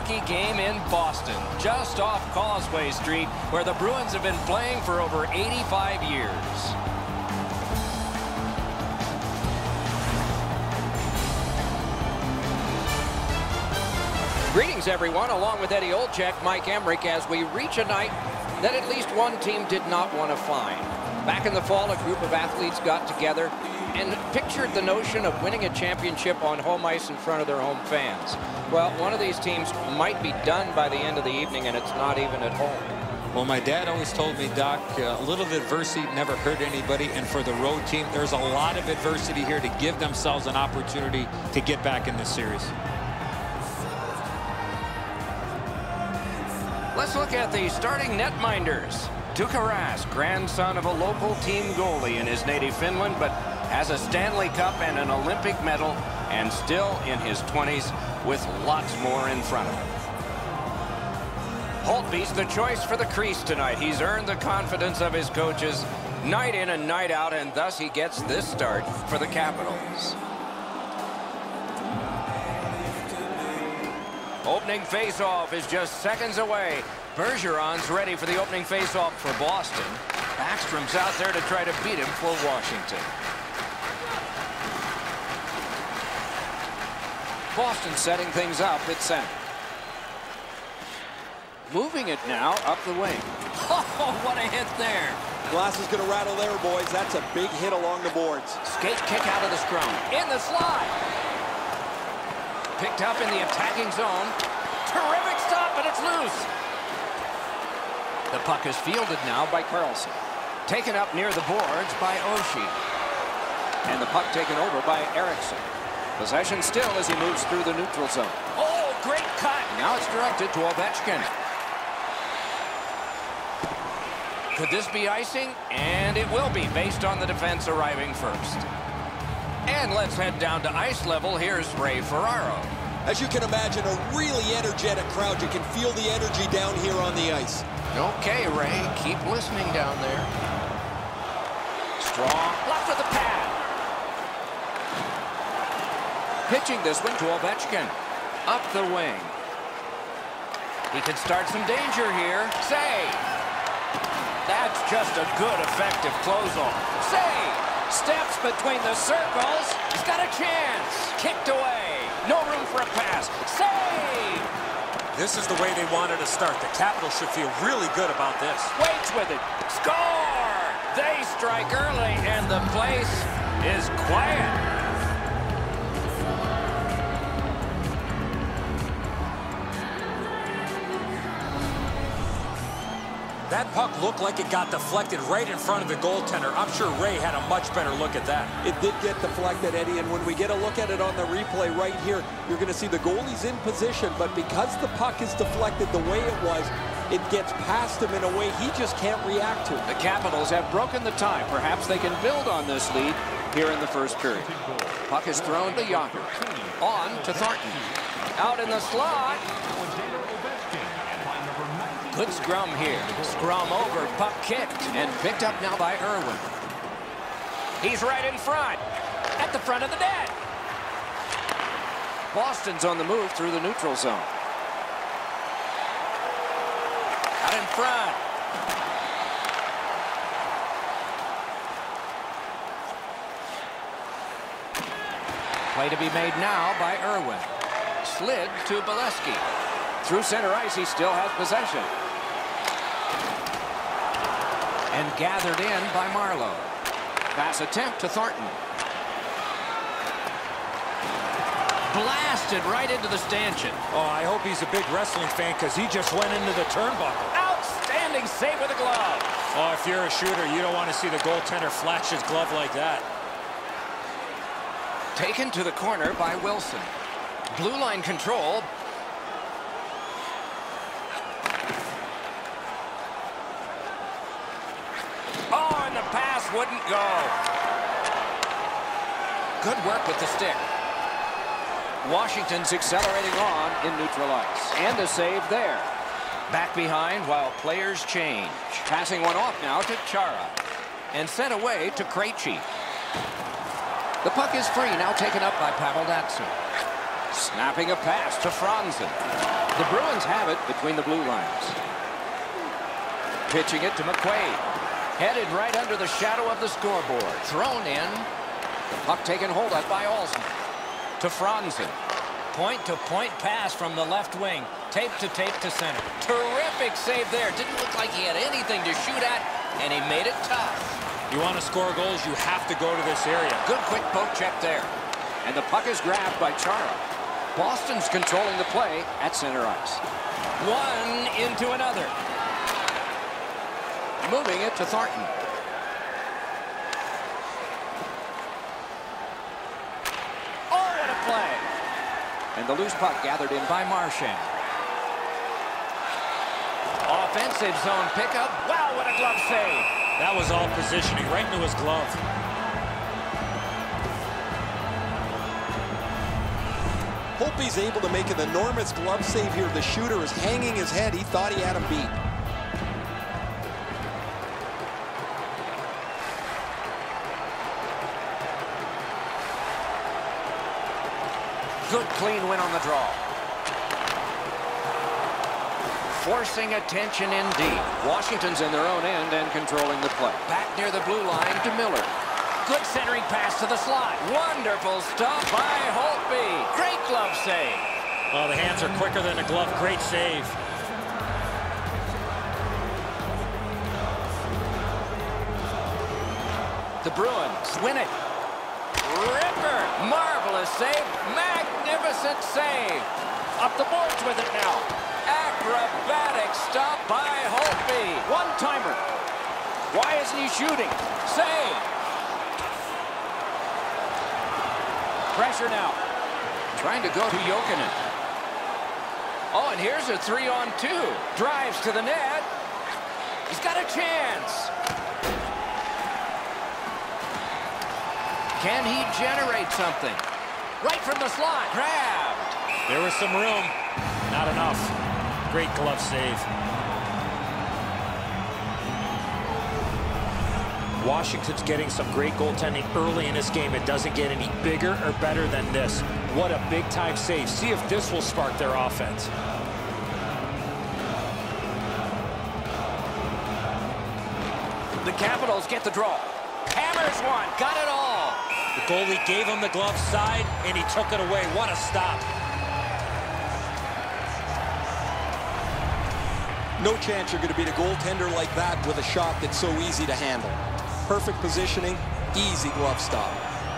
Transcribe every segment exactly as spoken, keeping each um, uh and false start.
hockey game in Boston, just off Causeway Street, where the Bruins have been playing for over eighty-five years. Greetings, everyone. Along with Eddie Olczyk, Mike Emrick, as we reach a night that at least one team did not want to find. Back in the fall, a group of athletes got together and pictured the notion of winning a championship on home ice in front of their home fans. Well, one of these teams might be done by the end of the evening, and it's not even at home. Well, my dad always told me, Doc, a little adversity never hurt anybody, and for the road team, there's a lot of adversity here to give themselves an opportunity to get back in this series. Let's look at the starting netminders. Tuukka Rask, grandson of a local team goalie in his native Finland, but has a Stanley Cup and an Olympic medal, and still in his twenties with lots more in front of him. Holtby's the choice for the crease tonight. He's earned the confidence of his coaches night in and night out, and thus he gets this start for the Capitals. Opening faceoff is just seconds away. Bergeron's ready for the opening faceoff for Boston. Backstrom's out there to try to beat him for Washington. Boston setting things up at center. Moving it now up the wing. Oh, what a hit there. Glass is going to rattle there, boys. That's a big hit along the boards. Skate kick out of the scrum. In the slide. Picked up in the attacking zone. Terrific stop, but it's loose. The puck is fielded now by Carlson. Taken up near the boards by Oshie. And the puck taken over by Eriksson. Possession still as he moves through the neutral zone. Oh, great cut. Now it's directed to Ovechkin. Could this be icing? And it will be, based on the defense arriving first. And let's head down to ice level. Here's Ray Ferraro. As you can imagine, a really energetic crowd. You can feel the energy down here on the ice. Okay, Ray, keep listening down there. Strong left with the pad. Pitching this one to Ovechkin. Up the wing. He could start some danger here. Save. That's just a good, effective close-off. Save. Steps between the circles. He's got a chance. Kicked away. No room for a pass. Save. This is the way they wanted to start. The Capitals should feel really good about this. Waits with it. Score! They strike early, and the place is quiet. That puck looked like it got deflected right in front of the goaltender. I'm sure Ray had a much better look at that. It did get deflected, Eddie, and when we get a look at it on the replay right here, you're going to see the goalie's in position, but because the puck is deflected the way it was, it gets past him in a way he just can't react to. The Capitals have broken the tie. Perhaps they can build on this lead here in the first period. Puck is thrown to Yager. On to Thornton. Out in the slot. Good scrum here. Scrum over, puck kicked, and picked up now by Irwin. He's right in front, at the front of the net. Boston's on the move through the neutral zone. Out in front. Play to be made now by Irwin. Slid to Bolesky. Through center ice, he still has possession. And gathered in by Marlowe. Pass attempt to Thornton. Blasted right into the stanchion. Oh, I hope he's a big wrestling fan because he just went into the turnbuckle. Outstanding save with a glove. Oh, if you're a shooter, you don't want to see the goaltender flash his glove like that. Taken to the corner by Wilson. Blue line control. Oh, and the pass wouldn't go. Good work with the stick. Washington's accelerating on in neutral ice. And a save there. Back behind while players change. Passing one off now to Chara. And sent away to Krejci. The puck is free, now taken up by Pavel Datsyuk. Snapping a pass to Franzen. The Bruins have it between the blue lines. Pitching it to McQuaid. Headed right under the shadow of the scoreboard. Thrown in. The puck taken hold of by Olsen. To Franzen. Point-to-point pass from the left wing. Tape to tape to center. Terrific save there. Didn't look like he had anything to shoot at, and he made it tough. You want to score goals, you have to go to this area. Good quick poke check there. And the puck is grabbed by Chara. Boston's controlling the play at center ice. One into another. Moving it to Thornton. Oh, what a play. And the loose puck gathered in by Marchand. Offensive zone pickup. Wow, what a glove save. That was all positioning right into his glove. Holtby's able to make an enormous glove save here. The shooter is hanging his head. He thought he had him beat. Good clean win on the draw. Forcing attention in deep. Washington's in their own end and controlling the play. Back near the blue line to Miller. Good centering pass to the slot. Wonderful stop by Holtby. Great glove save. Well, the hands are quicker than the glove. Great save. The Bruins win it. Ripper. Marvelous save. Magnificent save. Up the boards with it now. Acrobatic stop by Holtby. One-timer. Why isn't he shooting? Save. Pressure now. Trying to go to Jokinen. Oh, and here's a three-on-two. Drives to the net. He's got a chance. Can he generate something? Right from the slot. Grabbed. There was some room. Not enough. Great glove save. Washington's getting some great goaltending early in this game. It doesn't get any bigger or better than this. What a big-time save. See if this will spark their offense. The Capitals get the draw. Hammers one. Got it all. The goalie gave him the glove side, and he took it away. What a stop. No chance you're going to beat a goaltender like that with a shot that's so easy to handle. Perfect positioning, easy glove stop.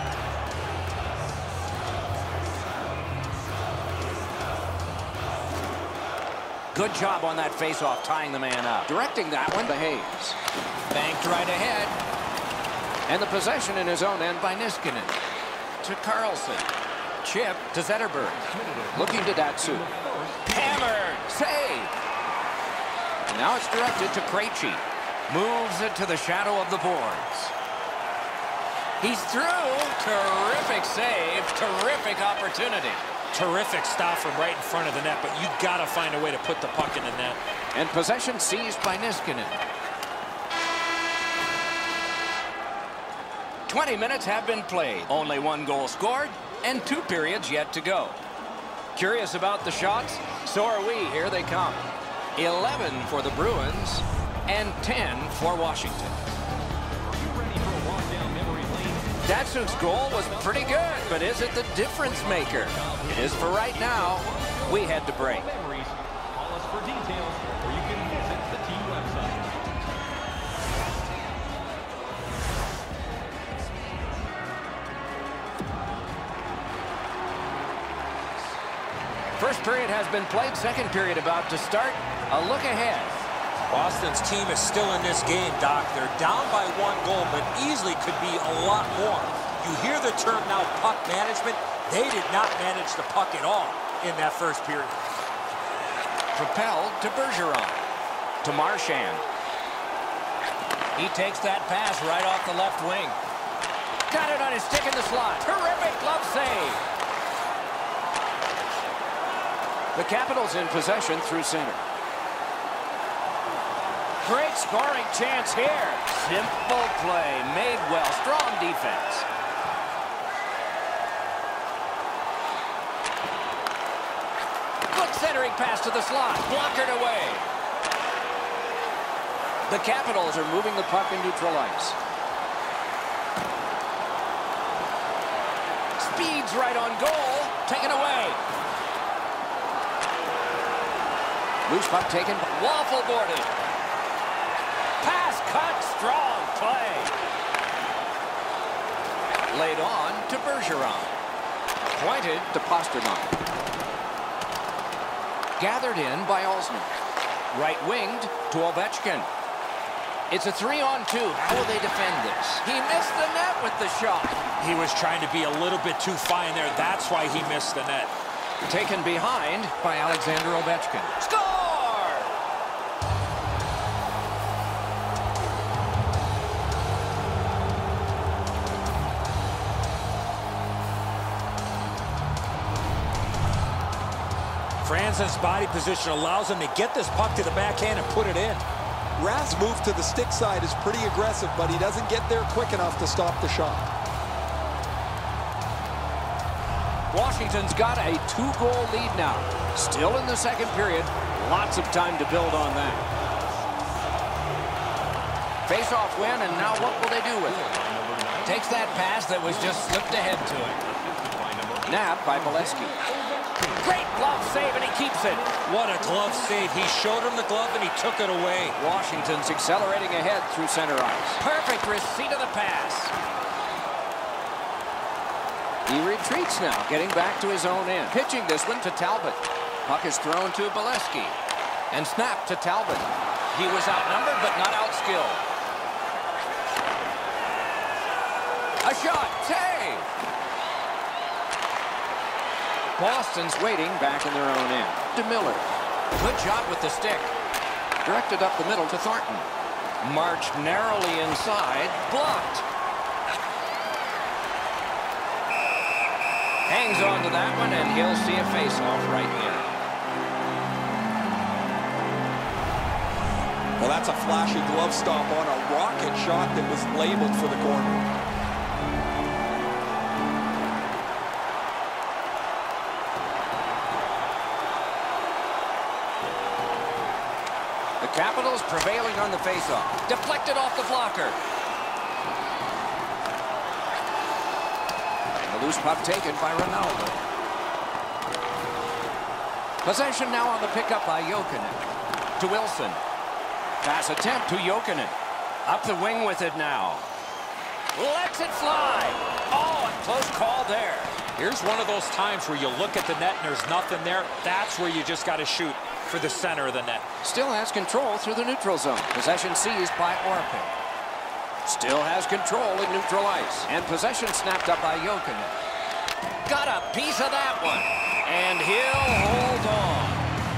Good job on that faceoff, tying the man up. Directing that one to Hayes. Banked right ahead. And the possession in his own end by Niskanen. To Carlson. Chip to Zetterberg. Looking to Datsyuk. Hammered. Save. And now it's directed to Krejci. Moves it to the shadow of the boards. He's through. Terrific save. Terrific opportunity. Terrific stop from right in front of the net, but you got to find a way to put the puck in the net. And possession seized by Niskanen. twenty minutes have been played. Only one goal scored and two periods yet to go. Curious about the shots? So are we. Here they come. eleven for the Bruins and ten for Washington. Datsuk's goal was pretty good, but is it the difference maker? It is for right now. We head to break. Call us for details, or you can visit the team website. First period has been played. Second period about to start. A look ahead. Boston's team is still in this game, Doc. They're down by one goal, but easily could be a lot more. You hear the term now, puck management. They did not manage the puck at all in that first period. Propelled to Bergeron. To Marchand. He takes that pass right off the left wing. Got it on his stick in the slot. Terrific glove save. The Capitals in possession through center. Great scoring chance here. Simple play. Made well. Strong defense. pass to the slot. Blockered away. The Capitals are moving the puck in neutral ice. Speeds right on goal. Taken away. Loose puck taken. Waffle boarded. Pass cut. Strong play. Laid on to Bergeron. Pointed to Pasternak. Gathered in by Alsman. Right winged to Ovechkin. It's a three on two. How will they defend this? He missed the net with the shot. He was trying to be a little bit too fine there. That's why he missed the net. Taken behind by Alexander Ovechkin. Score! Franzen's body position allows him to get this puck to the backhand and put it in. Rath's move to the stick side is pretty aggressive, but he doesn't get there quick enough to stop the shot. Washington's got a two-goal lead now. Still in the second period. Lots of time to build on that. Face-off win, and now what will they do with it? Takes that pass that was just slipped ahead to him. Nabbed by Bolesky. Great glove save, and he keeps it. What a glove save. He showed him the glove, and he took it away. Washington's accelerating ahead through center ice. Perfect receipt of the pass. He retreats now, getting back to his own end. Pitching this one to Talbot. Puck is thrown to Bolesky. And snapped to Talbot. He was outnumbered, but not outskilled. A shot. Save! Boston's waiting back in their own end. To Miller. Good job with the stick. Directed up the middle to Thornton. Marched narrowly inside. Blocked. Hangs on to that one, and he'll see a face-off right here. Well, that's a flashy glove stop on a rocket shot that was labeled for the corner. Capitals prevailing on the faceoff. Deflected off the blocker. And the loose puck taken by Ronaldo. Possession now on the pickup by Jokinen. To Wilson. Pass attempt to Jokinen. Up the wing with it now. Lets it fly. Oh, a close call there. Here's one of those times where you look at the net and there's nothing there. That's where you just got to shoot for the center of the net. Still has control through the neutral zone. Possession seized by Orpik. Still has control in neutral ice. And possession snapped up by Jokinen. Got a piece of that one. And he'll hold on.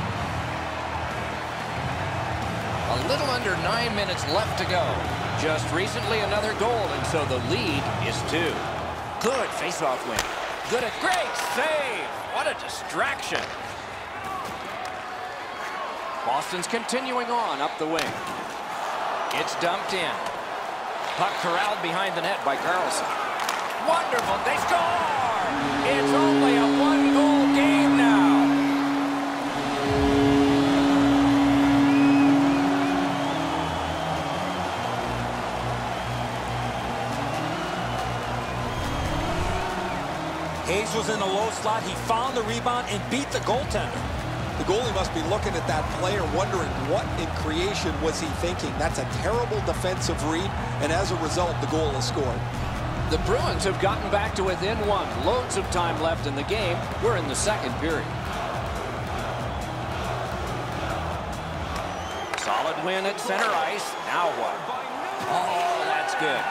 A little under nine minutes left to go. Just recently another goal, and so the lead is two. Good face-off win. Good, a great save. What a distraction. Boston's continuing on up the wing. It's dumped in. Puck corralled behind the net by Carlson. Wonderful, they score! It's only a one-goal game now. Hayes was in the low slot. He found the rebound and beat the goaltender. The goalie must be looking at that player wondering what in creation was he thinking. That's a terrible defensive read, and as a result, the goal is scored. The Bruins have gotten back to within one. Loads of time left in the game. We're in the second period. Solid win at center ice. Now what? Oh, that's good.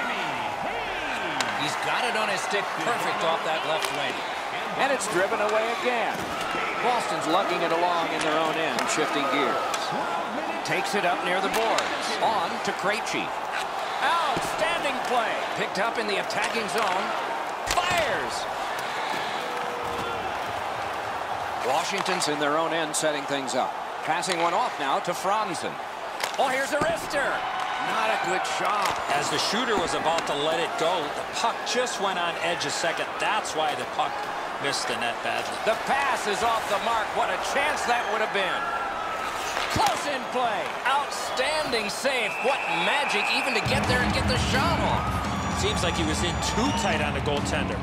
He's got it on his stick perfect off that left wing. And it's driven away again. Boston's lugging it along in their own end, shifting gears. Takes it up near the boards. On to Krejci. Outstanding play. Picked up in the attacking zone. Fires. Washington's in their own end, setting things up. Passing one off now to Franzen. Oh, here's a wrister. Not a good shot. As the shooter was about to let it go, the puck just went on edge a second. That's why the puck Missed the net badly. The pass is off the mark. What a chance that would have been. Close in play. Outstanding save. What magic even to get there and get the shot off. Seems like he was in too tight on the goaltender.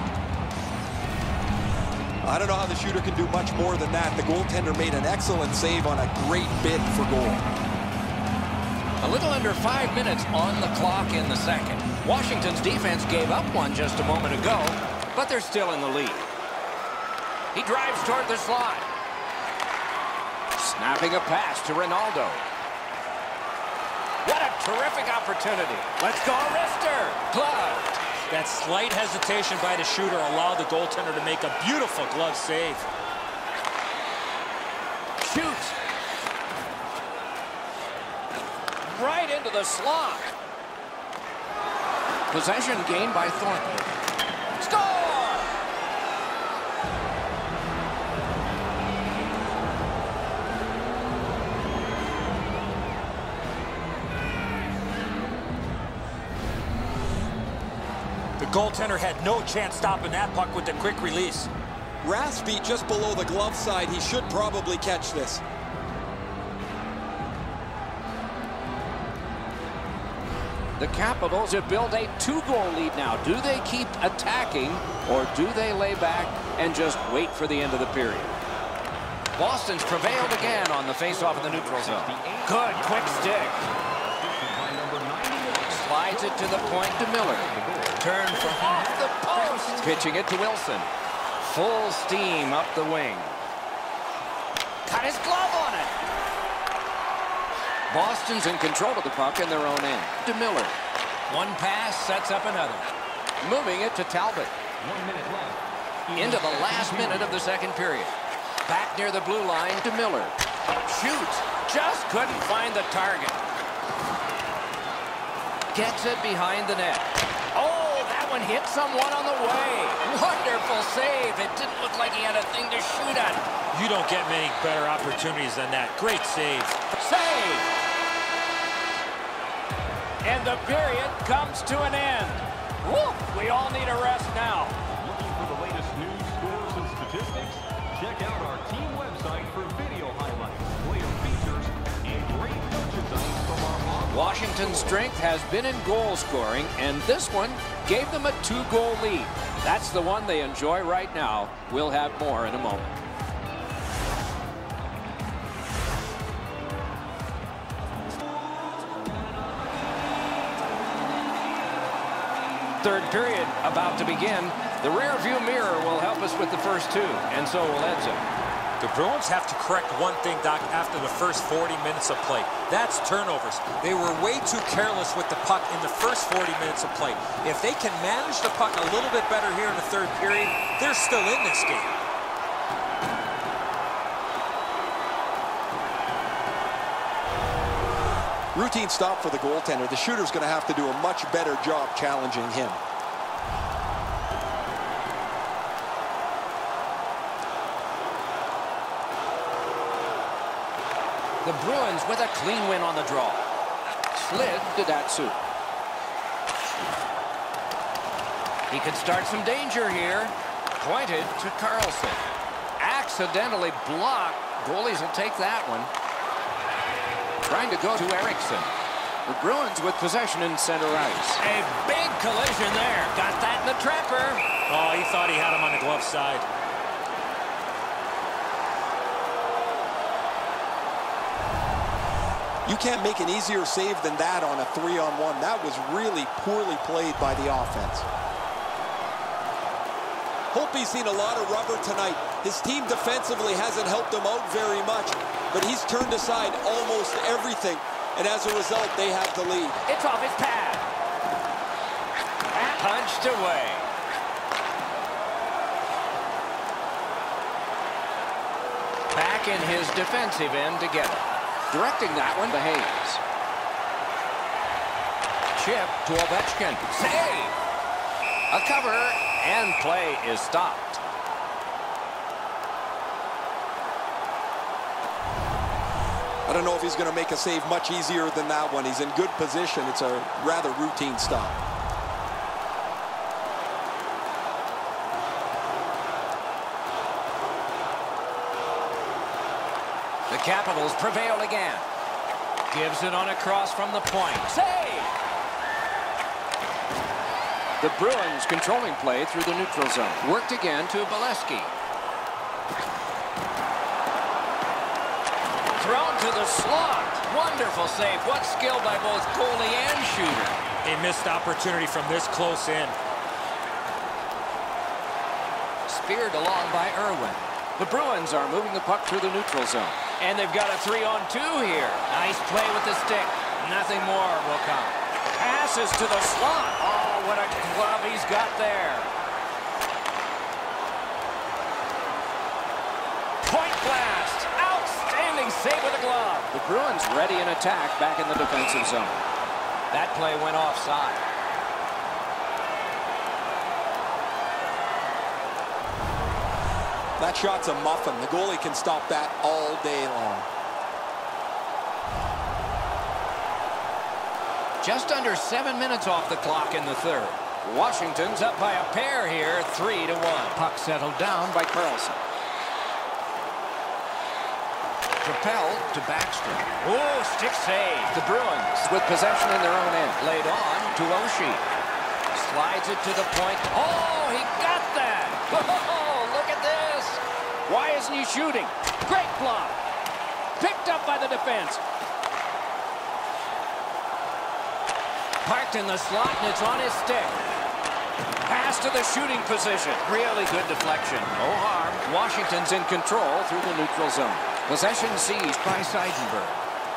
I don't know how the shooter can do much more than that. The goaltender made an excellent save on a great bid for goal. A little under five minutes on the clock in the second. Washington's defense gave up one just a moment ago, but they're still in the lead. He drives toward the slot. Snapping a pass to Ronaldo. What a terrific opportunity. Let's go, wrister. Glove. That slight hesitation by the shooter allowed the goaltender to make a beautiful glove save. Shoots. Right into the slot. Possession gained by Thornton. Score! The goaltender had no chance stopping that puck with the quick release. Rath's just below the glove side. He should probably catch this. The Capitals have built a two-goal lead now. Do they keep attacking, or do they lay back and just wait for the end of the period? Boston's prevailed again on the face-off in the neutral zone. Good, quick stick. Slides it to the point to Miller. Turn from off the post. Pitching it to Wilson. Full steam up the wing. Got his glove on it. Boston's in control of the puck in their own end. To Miller. One pass sets up another. Moving it to Talbot. One minute left. Into the last minute of the second period. Back near the blue line to Miller. Shoots. Just couldn't find the target. Gets it behind the net. Oh, that one hit someone on the way. Wonderful save. It didn't look like he had a thing to shoot at. You don't get many better opportunities than that. Great save. Save. And the period comes to an end. Woo, we all need a rest now. Looking for the latest news, scores, and statistics? Check out our team website for video highlights, player features, and great merchandise from our model. Washington's strength has been in goal scoring, and this one gave them a two-goal lead. That's the one they enjoy right now. We'll have more in a moment. Third period about to begin. The rear view mirror will help us with the first two, and so will Edzo. The Bruins have to correct one thing, Doc, after the first forty minutes of play. That's turnovers. They were way too careless with the puck in the first forty minutes of play. If they can manage the puck a little bit better here in the third period, they're still in this game. Routine stop for the goaltender. The shooter's going to have to do a much better job challenging him. The Bruins with a clean win on the draw. Slid to Datsyuk. He could start some danger here. Pointed to Carlson. Accidentally blocked. Goalies will take that one. Trying to go to Erickson. The Bruins with possession in center ice. A big collision there. Got that in the trapper. Oh, he thought he had him on the glove side. You can't make an easier save than that on a three-on-one. That was really poorly played by the offense. Hope he's seen a lot of rubber tonight. His team defensively hasn't helped him out very much, but he's turned aside almost everything, and as a result, they have the lead. It's off his pad. Punched away. Back in his defensive end to get it. Directing that one to Hayes. Chip to Ovechkin. Save! A cover, and play is stopped. I don't know if he's going to make a save much easier than that one. He's in good position. It's a rather routine stop. The Capitals prevail again. Gives it on a cross from the point. Save! The Bruins controlling play through the neutral zone. Worked again to Bolesky. Thrown to the slot. Wonderful save. What skill by both goalie and shooter. A missed opportunity from this close in. Speared along by Irwin. The Bruins are moving the puck through the neutral zone. And they've got a three on two here. Nice play with the stick. Nothing more will come. Passes to the slot. Oh, what a glove he's got there. Point blast. Outstanding save with a glove. The Bruins ready in attack back in the defensive zone. That play went offside. That shot's a muffin. The goalie can stop that all day long. Just under seven minutes off the clock in the third. Washington's up by a pair here, three to one. Puck settled down by Karlsson. Propelled to Backstrom. Oh, stick save. The Bruins with possession in their own end. Laid on to Oshie. Slides it to the point. Oh, he got that. Oh, look at this. Why isn't he shooting? Great block. Picked up by the defense. Parked in the slot, and it's on his stick. Pass to the shooting position. Really good deflection. No harm. Washington's in control through the neutral zone. Possession seized by Seidenberg.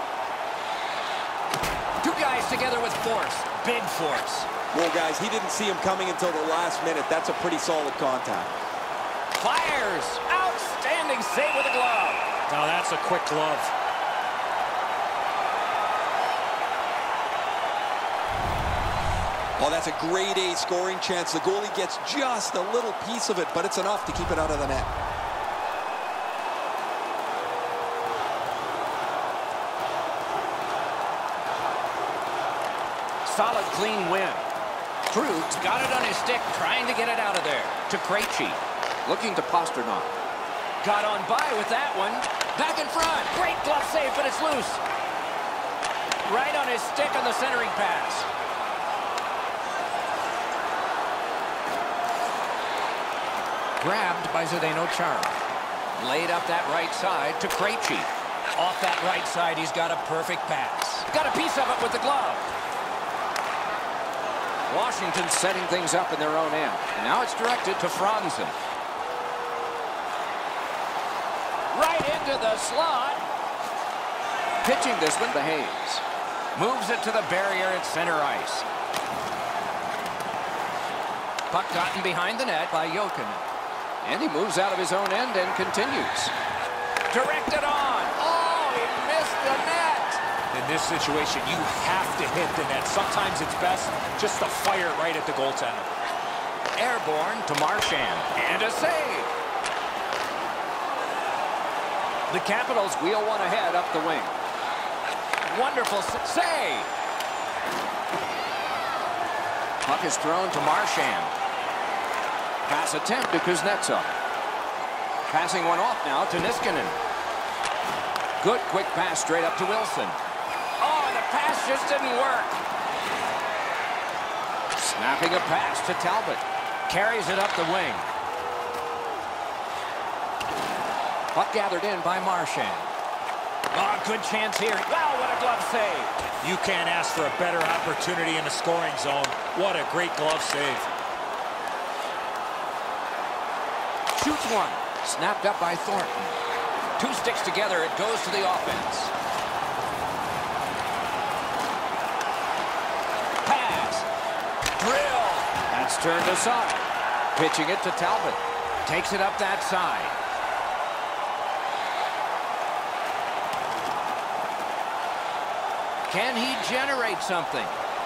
Two guys together with force. Big force. Well, guys, he didn't see him coming until the last minute. That's a pretty solid contact. Fires. Outstanding save with a glove. Now that's a quick glove. Oh, that's a grade A scoring chance. The goalie gets just a little piece of it, but it's enough to keep it out of the net. Solid, clean win. Krug's got it on his stick, trying to get it out of there. To Krejci. Looking to Pastrnak. Got on by with that one. Back in front. Great glove save, but it's loose. Right on his stick on the centering pass. Grabbed by Zdeno Chara. Laid up that right side to Krejci. Off that right side, he's got a perfect pass. Got a piece of it with the glove. Washington setting things up in their own end. And now it's directed to Franzen. Right into the slot. Pitching this one to Hayes. Moves it to the barrier at center ice. Puck gotten behind the net by Jokinen. And he moves out of his own end and continues. Directed on. Oh, he missed the net. In this situation, you have to hit the net. Sometimes it's best just to fire right at the goaltender. Airborne to Marchand. And a save. The Capitals wheel one ahead up the wing. Wonderful save. Puck is thrown to Marchand. Pass attempt to Kuznetsov. Passing one off now to Niskanen. Good quick pass straight up to Wilson. Oh, the pass just didn't work. Snapping a pass to Talbot. Carries it up the wing. Puck gathered in by Marchand. Oh, good chance here. Wow, what a glove save. You can't ask for a better opportunity in the scoring zone. What a great glove save. Shoots one. Snapped up by Thornton. Two sticks together, it goes to the offense. Pass. Drill. That's turned aside. Pitching it to Talbot. Takes it up that side. Can he generate something?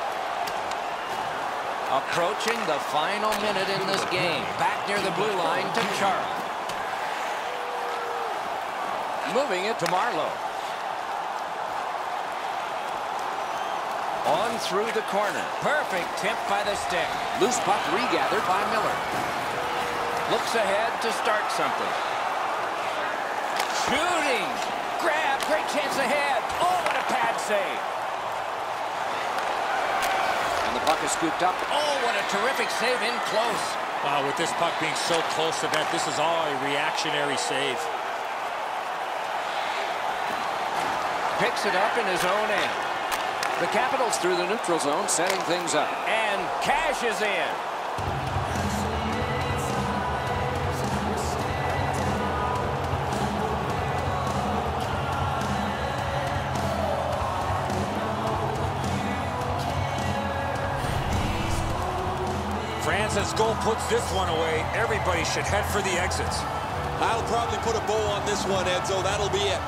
Approaching the final minute in this game. Back near the blue line to Chara. Moving it to Marleau. On through the corner. Perfect tip by the stick. Loose puck regathered by Miller. Looks ahead to start something. Shooting. grab, great chance ahead. Oh, what a pad save. And the puck is scooped up. Oh, what a terrific save in close. Wow, with this puck being so close to that, this is all a reactionary save. Picks it up in his own end. The Capitals through the neutral zone, setting things up. And cashes in. France's goal puts this one away. Everybody should head for the exits. I'll probably put a bow on this one, Edzo. That'll be it.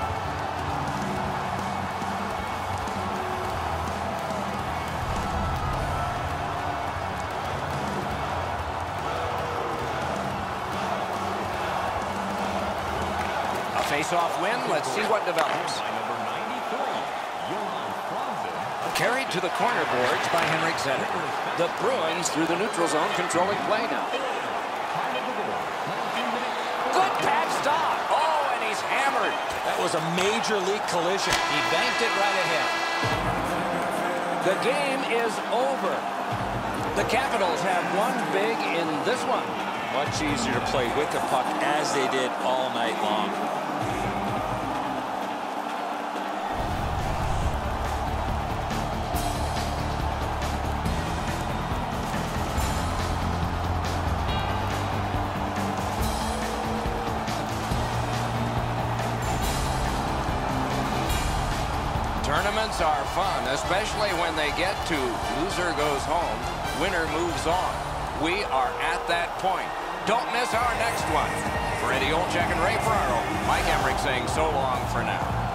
Face-off win. Let's see what develops. Carried to the corner boards by Henrik Zetterberg. The Bruins through the neutral zone, controlling play now. Good pad stop. Oh, and he's hammered. That was a major league collision. He banked it right ahead. The game is over. The Capitals have won big in this one. Much easier to play with the puck as they did all night long. Tournaments are fun, especially when they get to loser goes home, winner moves on. We are at that point. Don't miss our next one. For Eddie Olczyk and Ray Ferraro, Mike Emrick saying so long for now.